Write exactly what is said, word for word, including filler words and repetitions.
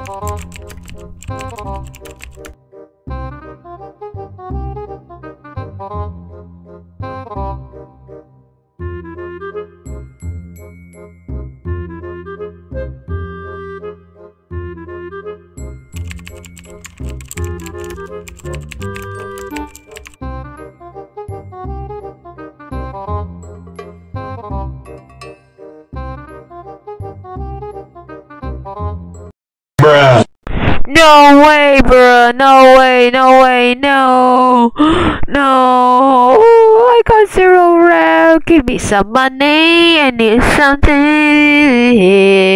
Bruh. No way, bruh. No way, no way, no. No. I got zero rep. Give me some money. I need something.